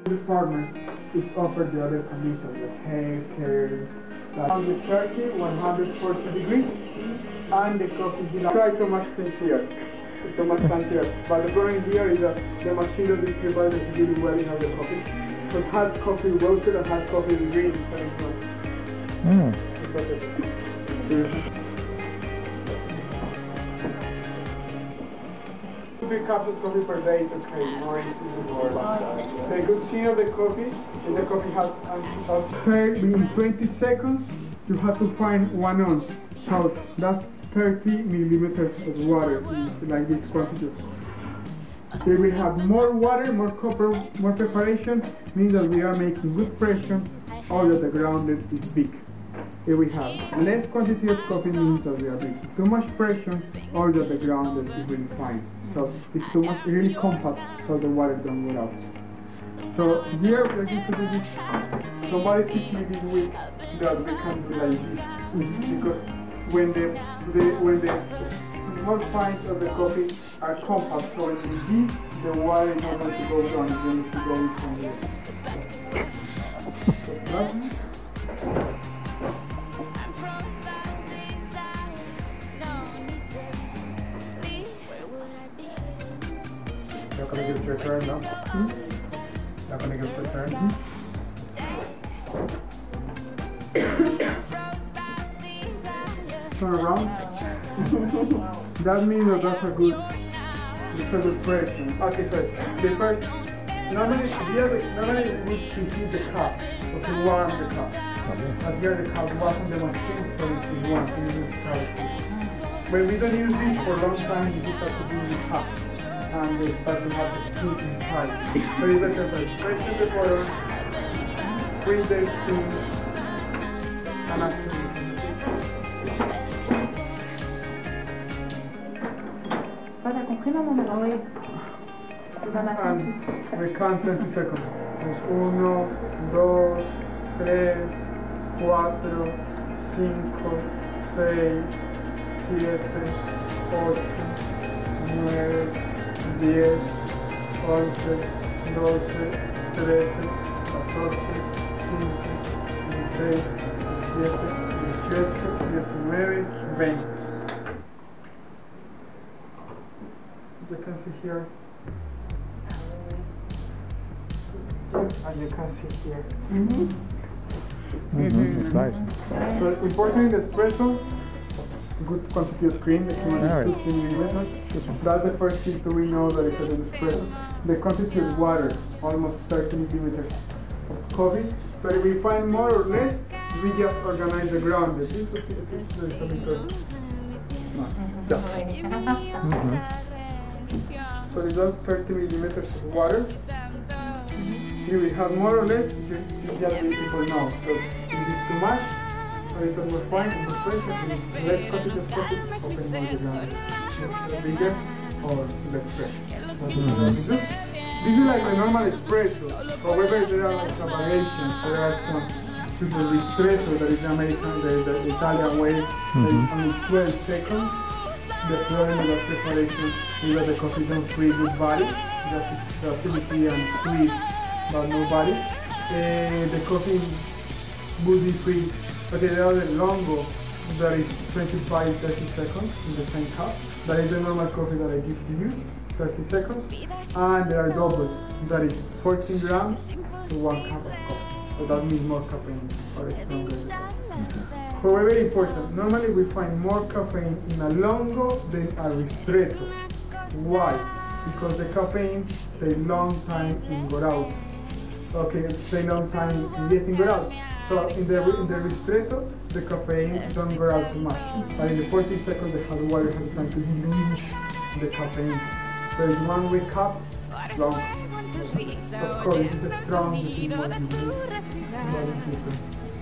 Department is offered the other conditions, the hair, care, 130, 140 degrees, and the coffee below. Try too much things here. Too much time here. But the problem here is that the machine that is prepared is really well in the coffee. So hot coffee roasted and hot coffee green. Three cups of coffee per day is okay. More is more. The good thing of the coffee is the coffee has in 20 seconds you have to find 1 ounce. So that's 30 millimeters of water, like this quantity. If we have more water, more copper, more preparation, means that we are making good pressure, or that the grounded is big. If we have less quantity of coffee, means that we are making too much pressure, or that the grounded is really fine. So it's too much, really compact, so the water don't go out. So here we're going to do this. Somebody teach me this week that we can do like this, because when the small pints of the coffee are compact, so in this the water is not going to go down, it's going to go in from here. You're going to give it a turn now? You're going to give it a turn? Turn around. That means that that's a good pressure. Okay, so the first, normally we need to heat the cup, or to warm the cup. But here the cup wasn't the machine, so it is warm, so you need to start. When we don't use this for a long time, you just have to do this hot, and they start to have the heat inside. So you better press the water, freeze the steam, and actually. T'as compris, maman? Ah oui. And we count 20 seconds. Es 1, 2, 3, 4, 5, 6, 7, 8, 9, 10, 11, 12, 13, 14, 15, 16, 17, 18, 19, 20. You can see here, and you can see here. It's nice. So important in the espresso, good quantity of cream, the cream is 15 milliliters. That's the first thing to we know that it's an espresso. The quantity of water, almost 30 milliliters of coffee. But if we find more or less, we just organize the ground. This is a bit So it's just 30 millimeters of water. Here we have more or less, you just people know. So if it's too much, or it's more fine, more pressure, it's less quantity of coffee, open more the ground. Bigger or less pressure. This is like a normal espresso. However, there are like some variations. There are some to the ristretto that is American, the Italian way, that is only 12 seconds. The problem of that preparation is that the coffee don't free good body, just acidity and sweet, but no body. The coffee would be free. Okay, there are the longo that is 25-30 seconds in the same cup. That is the normal coffee that I give to you, 30 seconds. And there are doubles, that is 14 grams to 1 cup of coffee. So that means more caffeine or stronger. However important, normally we find more caffeine in a longo than a ristretto. Why? Because the caffeine takes long time in go out. Okay, take long time in getting go out. So in the ristretto, the caffeine don't go out too much. But in the 40 seconds, the hot water has time to dilute the caffeine. So it's 1 week cup, long. Of course, it's strong, it's more different.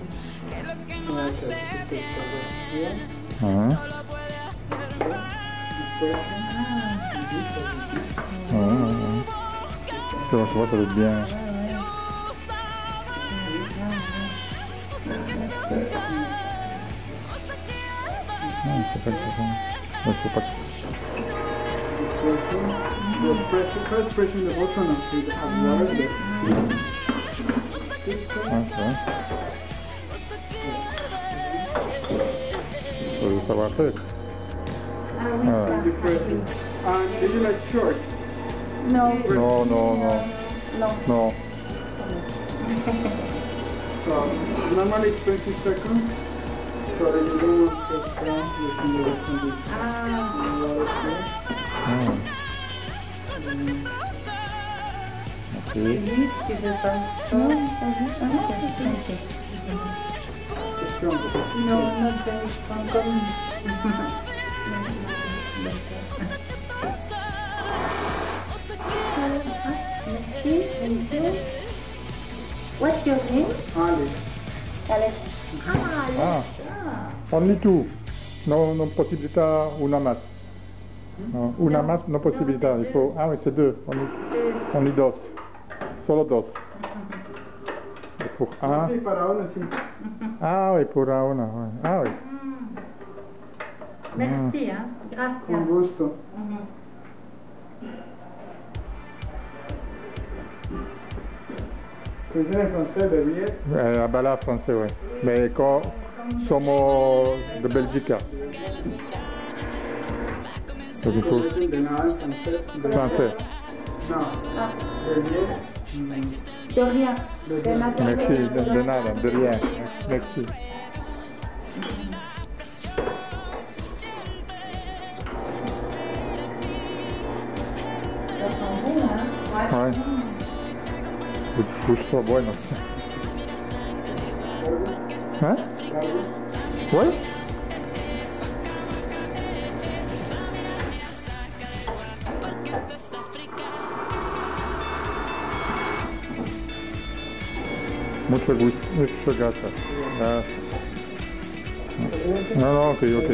Tu vois, ça doit être bien. C'est pas le temps. Il faut pas que... First pressing the button until you have water there. Ok. Faut savoir faire. Ah oui, Ah. ça. You press it. And do you like short? Non. Non, non, non. Non. Non. So normally it's 20 seconds. So that you don't press down, you can do it in Ah. water there. Ah. Ok. Oui, tu veux pas. Non, pas juste. Ah non, c'est ok. It's stronger. Non, not very strong comme. Merci, thank you. What's your name? Alex. Alex. Ah, Alex. Ah. Ah. Only two. No, non possibilità una más. No, una más no possibilità. Il faut... Ah oui, c'est deux. Only dos. Solo dos. Et pour un. Sí, para uno sí. Ah oui, pour un, una. Ouais. Ah oui. Merci, hein. Con Gracias. gusto. Cuisine en francés de 10. À Bala français, oui. Mais quand somos de Belgique. Donc il faut De nada en francés. français. No, Ah, de 10. de rien. De nada. Merci, de nada, de rien. Merci. Ça sent bon, hein. Ouais. Justo bueno. Hein? Oui? Mucho gusto, muchas gracias. Non, non, ok, ok.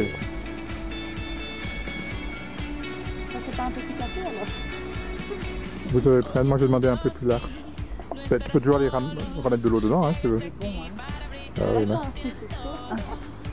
Ça, c'est pas un petit café, alors? Vous avez prêt? Moi, je vais demander un peu plus large. Tu peux toujours aller remettre de l'eau dedans, hein, si tu veux. C'est bon, hein. Ah oui, mais... Attends, si c'est chaud.